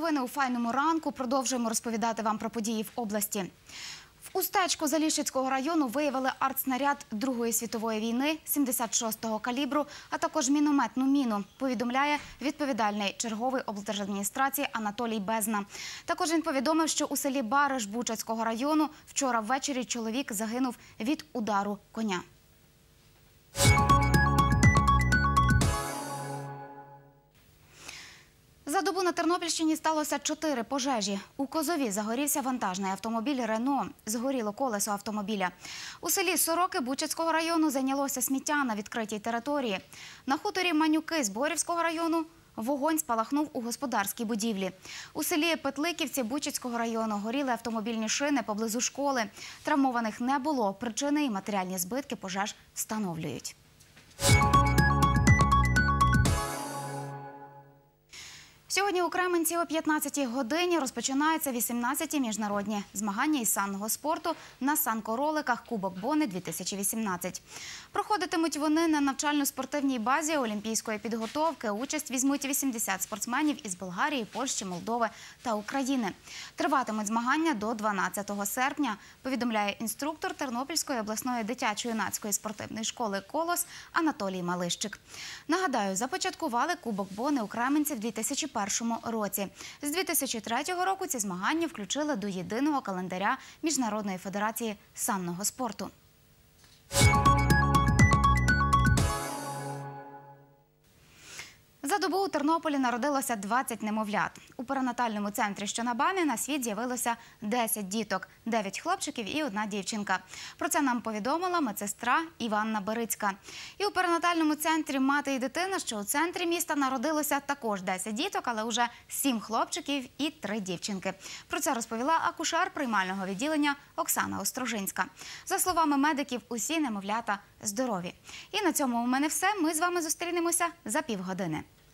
новини у файному ранку. Продовжуємо розповідати вам про події в області. В Устечку Заліщицького району виявили артснаряд Другої світової війни 76-го калібру, а також мінометну міну, повідомляє відповідальний черговий облдержадміністрації Анатолій Безна. Також він повідомив, що у селі Бариш Бучацького району вчора ввечері чоловік загинув від удару коня. За добу на Тернопільщині сталося 4 пожежі. У Козові загорівся вантажний автомобіль «Рено». Згоріло колесо автомобіля. У селі Сороки Бучацького району зайнялося сміття на відкритій території. На хуторі Манюки Зборівського району вогонь спалахнув у господарській будівлі. У селі Петликівці Бучацького району горіли автомобільні шини поблизу школи. Травмованих не було. Причини і матеріальні збитки пожеж встановлюють. Сьогодні у Кременці о 15-й годині розпочинаються 18-ті міжнародні змагання із санного спорту на санкороликах «Кубок Бони-2018». Проходитимуть вони на навчально-спортивній базі олімпійської підготовки. Участь візьмуть 80 спортсменів із Болгарії, Польщі, Молдови та України. Триватимуть змагання до 12 серпня, повідомляє інструктор Тернопільської обласної дитячо-юнацької спортивної школи «Колос» Анатолій Малищик. Нагадаю, започаткували «Кубок Бони» у Кременці в 2001 році. З 2003 року ці змагання включили до єдиного календаря Міжнародної федерації санного спорту. За добу у Тернополі народилося 20 немовлят. У перинатальному центрі, що на БАМі, на світ з'явилося 10 діток, 9 хлопчиків і 1 дівчинка. Про це нам повідомила медсестра Іванна Берицька. І у перинатальному центрі «Мати і дитина», що у центрі міста, народилося також 10 діток, але вже 7 хлопчиків і 3 дівчинки. Про це розповіла акушер приймального відділення Оксана Острожинська. За словами медиків, усі немовлята здорові. І на цьому у мене все. Ми з вами зустрінемося за півгодини.